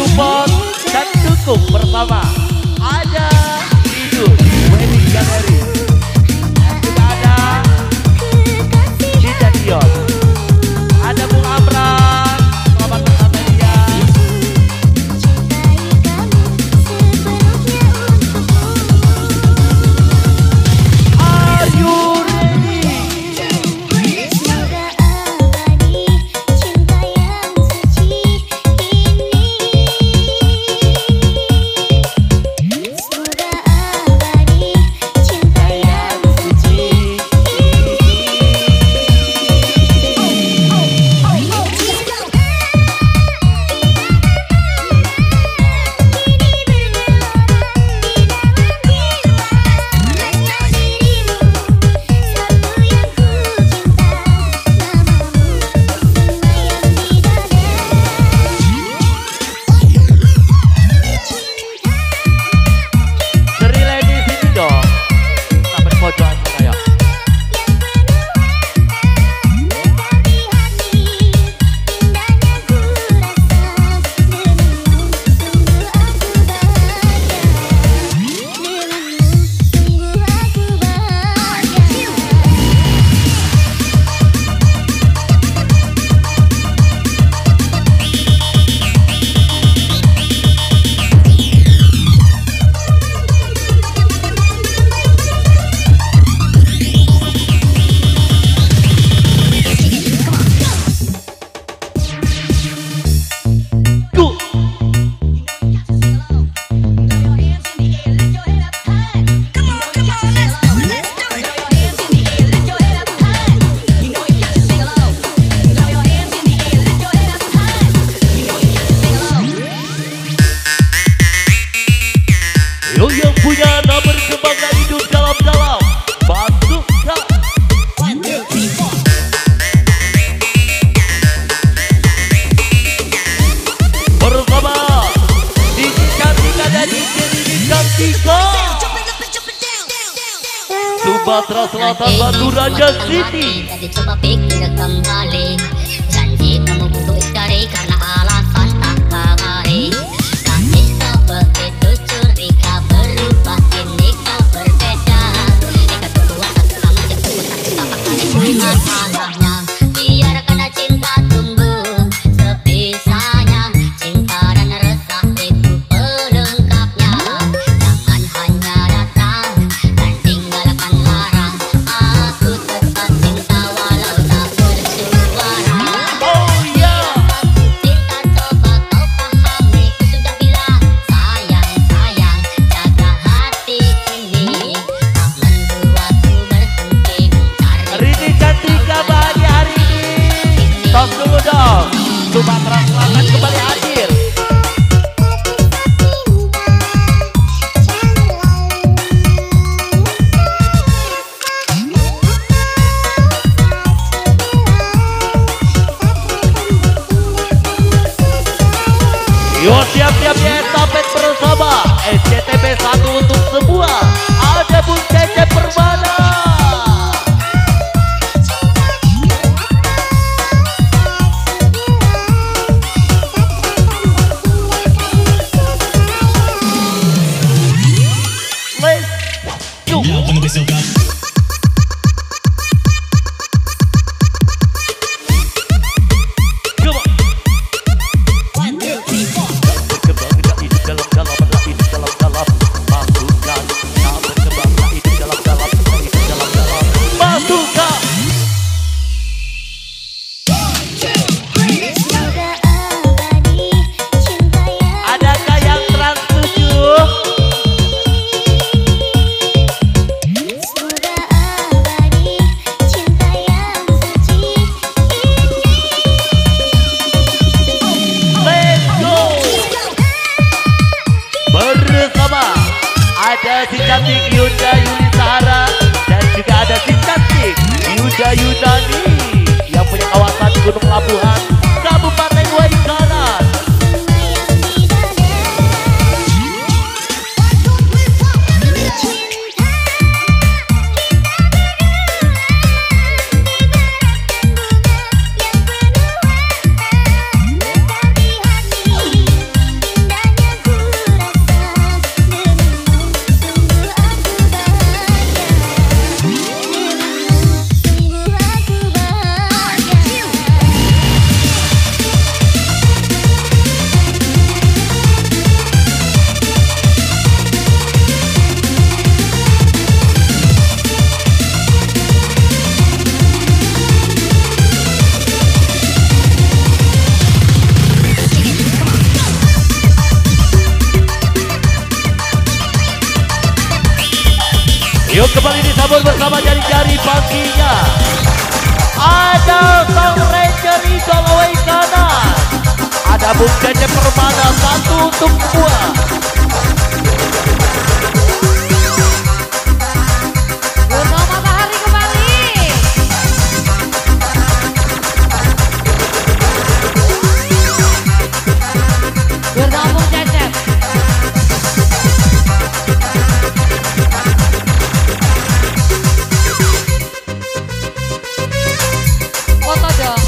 support dan dukung bersama ada Idul Wedding Gallery dan juga ada Cinta Dion, ada Bung Amran, selamat bersama dia. Are you ready? Yang punya nomor kebanggaan hidup dalam-dalam masukkan. Bersama Didi Cantika dan Didi Cantika, Sumatera Selatan, Batu Raja City. Coba pikir kembali, janji kamu butuh cari karena alasan tak kabari. Kasih kau begitu curiga, berubah kini kau berbeda. Ikat kedua satu sama jatuh tak pakai masalahnya. Biarkan cinta tumbuh sepisahnya, cinta dan resah itu pelengkapnya. Jangan hanya datang dan tinggalkan larang. Aku tetap cinta walau tak bersuara. Oh yeah. Cinta coba kau pahami, ku sudah bilang sayang sayang, jaga hati ini. Tak membuatku berhenti mencari. Didi Cantika bahagia hari ini. Tos dulu dong. Sumatera Selatan kembali hadir. Yo, siap-siap ya estafet bersama SCTV 1 untuk semua. Ada Bung Cece Permana. Let's go. Adakah yang trans 7? Let's go. Bersama ada si cantik Yuda Yuli Sahara dan juga ada si cantik Yuda Yunani yang punya kawasan Gunung Labuhan, Kabupaten Waikanan. Namun bersama jari-jari paginya ada Sang Ranger Eagle away kanan. Ada Bung Cecep Permana, satu untuk dua. Bruno Matahari kembali. Bruno Bung Cecep. Foto dong.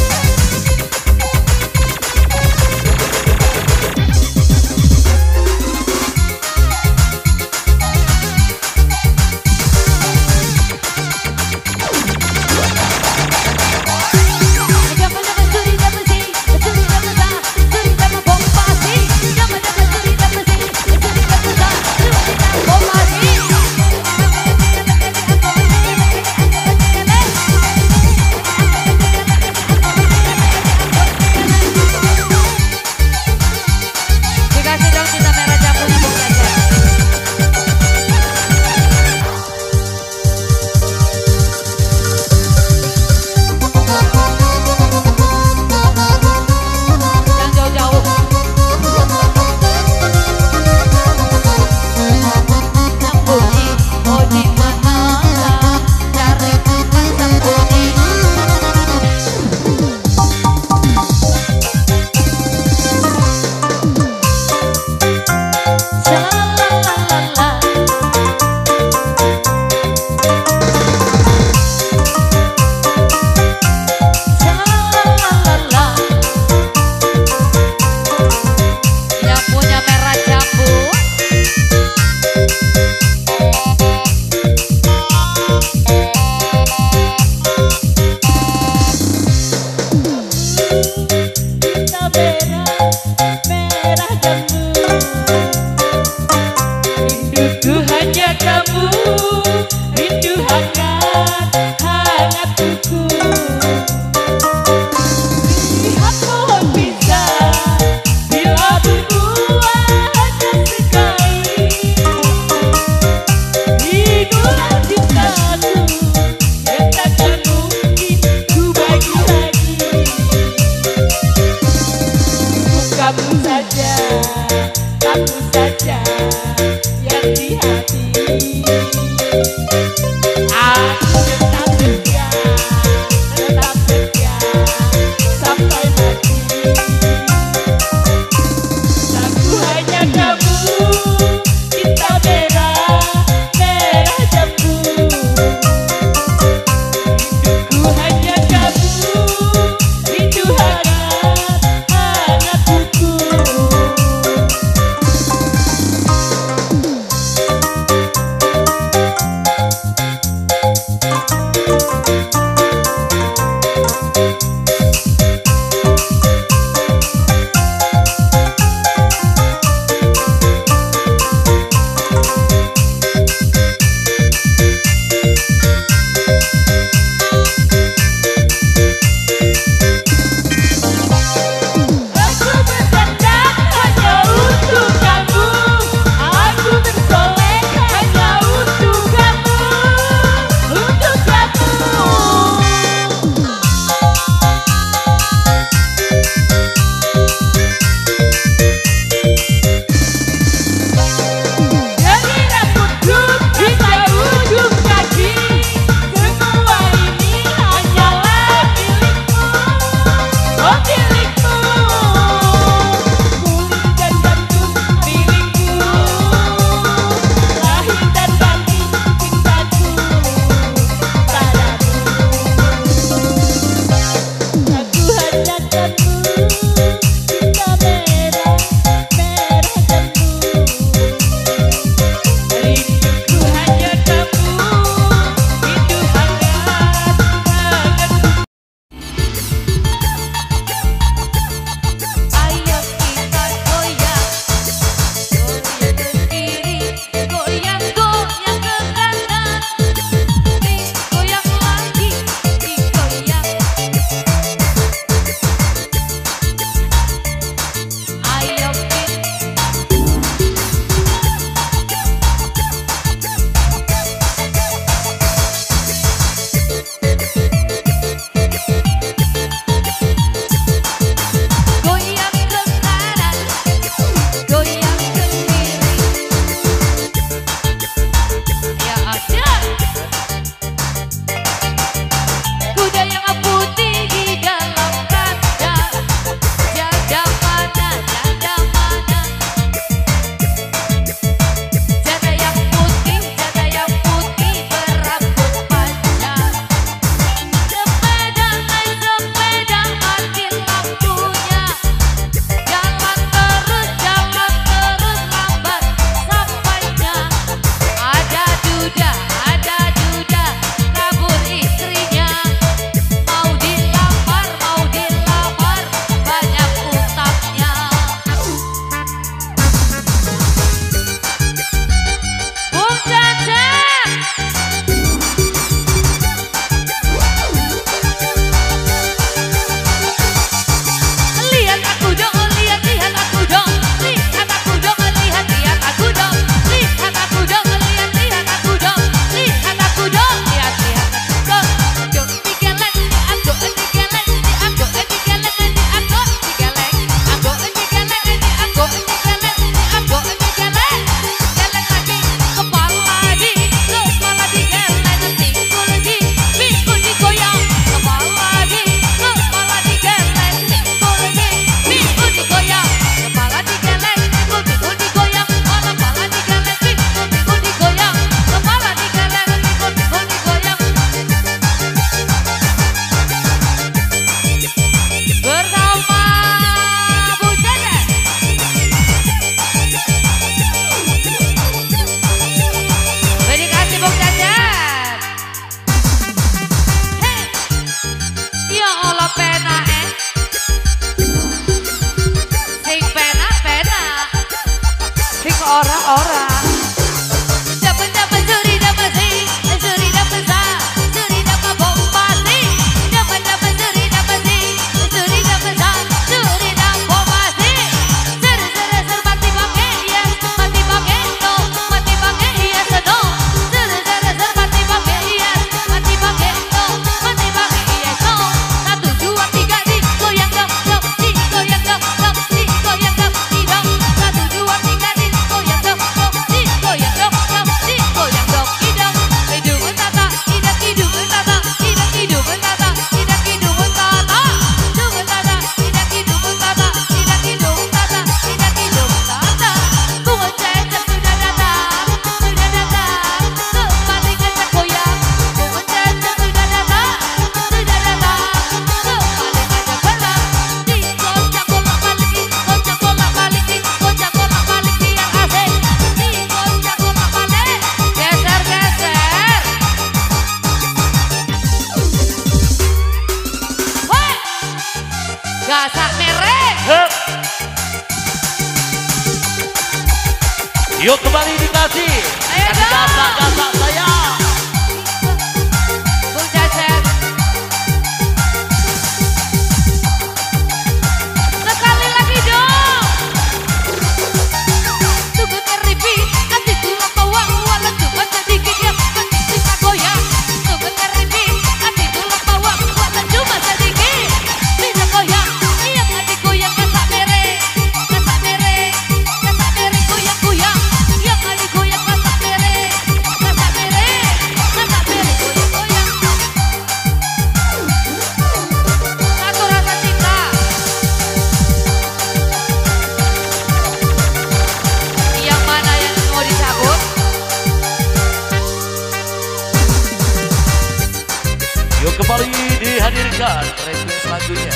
Dikasih dong cinta merah jambunya Bung Cecep. Yang jauh-jauh. Sang bunyi, oh di mana cari sang bunyi. Shalalala. Shalalala. Yang punya merah jambu. Cinta merah jambu. Rinduku hanya kamu, rindu hangat tuku. Lihat pohon pisang, bila berbuah sekali. Itulah cintaku, yang takkan mungkin ku bagi lagi. Kamu saja yang di hati. Aku tetap setia sampai mati. Aku hanya kamu, cinta merah jambu. Rinduku hanya kamu, rindu hangat buku. Ora-ora. Dapat dapat suri dapat si, suri dapat sa, suri dapat bomba si. Dapat dapat suri dapat si, suri dapat sa, suri dapat bomba si. Ser ser ser mati pakai yes, mati pakai no, mati pakai yes no. Ser ser ser mati pakai yes, mati pakai no, mati pakai yes no. 1 2 3 di goyang dong dong, di goyang dong dong, di goyang dong di dong. 1 2 3 di goyang dong dong, di goyang dong dong, di goyang dong di dong. Hidung tata, tidak hidung tata, tidak hidung tata, tidak hidung tata. Hidung tata, tidak hidung tata, tidak hidung tata, tidak hidung tata. Bunga cecep sudah datang, kembali ngajak goyang. Bunga cecep sudah datang, kembali ngajak goyang. Dikocak bolak balik, kocak bolak balik, kocak bolak balik yang asik. Dikocak bolak balik, geser geser. Woi, gasak merek. Hup. Yuk kembali dikasih. Ayo Kasih dong. gasak-gasak saya. Bung Cecep. Sekali lagi dong. Tunggu ngeripi, kasih tulang bawang, walau cuma sedikit yang penting bisa goyang. Tunggu ngeripi, kasih tulang bawang, walau cuma sedikit bisa goyang. Yang adik goyang gasak merek, gasak merek, gasak merek goyang-goyang. Yang adik goyang gasak merek, gasak merek, gasak merek goyang-goyang. Satu rasa cinta. Yang mana yang mau dicabut? Yuk kembali dihadirkan request selanjutnya.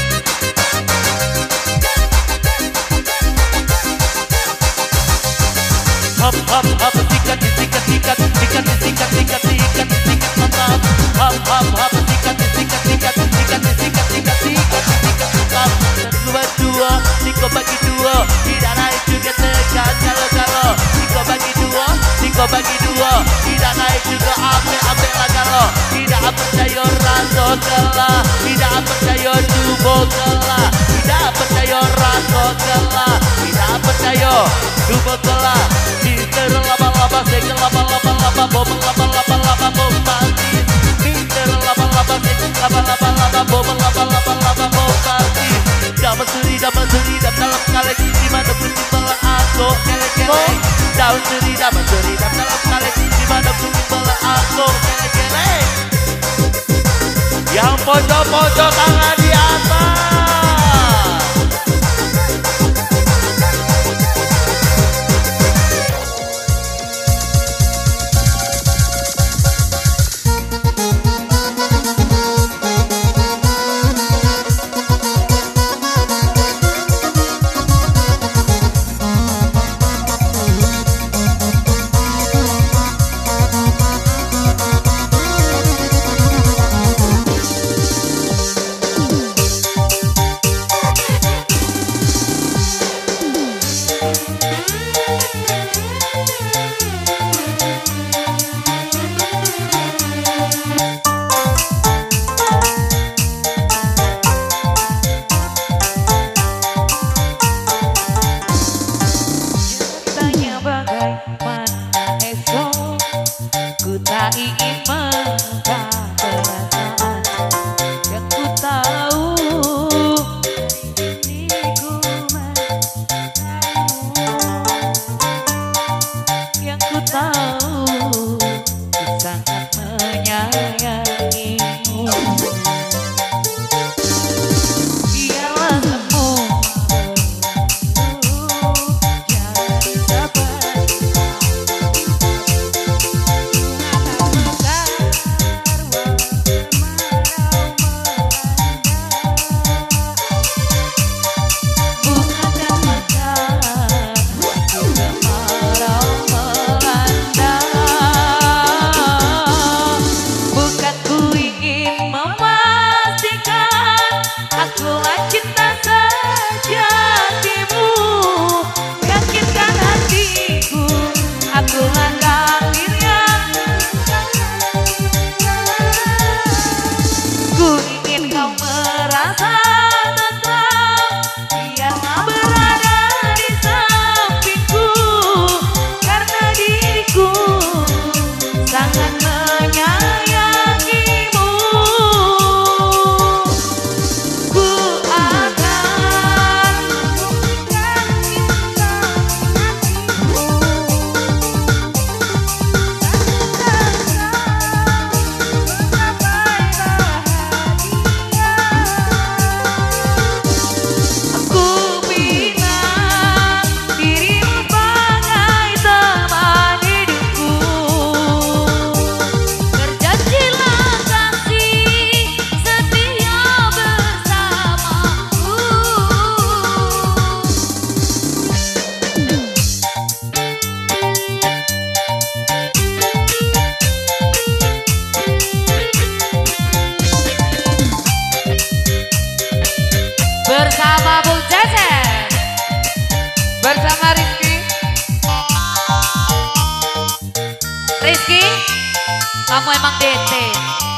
Hap hap hap sikat sikat sikat sikat sikat sikat sikat sikat mantap. Hap hap hap sikat sikat sikat sikat sikat sikat sikat sikat mantap. Dua dua, Niko bagi dua, tidak naik juga tekan kalau Niko bagi dua, Niko bagi dua, tidak naik juga ambil lah kalau tidak percaya rasa kalah, tidak percaya tubuh kalah, tidak percaya rasa kalah, tidak percaya tubuh kalah. Mister laba-laba, segel laba-laba, bom laba-laba, bom mati. Mister laba-laba, segel laba-laba, bom laba-laba, bom mati. Dapat suri, dalam kali di mana pun dibawa aku kelek-kelek. Dapat suri, dalam kali di mana pun dibawa aku kelek-kelek. Yang pojok-pojok tangan di atas. Rizky, kamu emang DT.